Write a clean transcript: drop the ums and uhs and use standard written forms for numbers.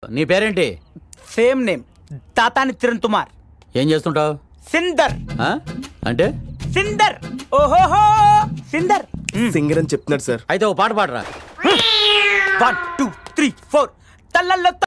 నీ పేరేంటి? Same name, తాతాని కిరణ్ కుమార్. ఏం చేస్తుంటావు? సిందర్. అంటే సిందర్. ఓహోహో సిందర్. సింగర్ అని చెప్తున్నాడు సార్. అయితే ఓ పాట పాడరా. 1 2 3 4 తల్లల్లో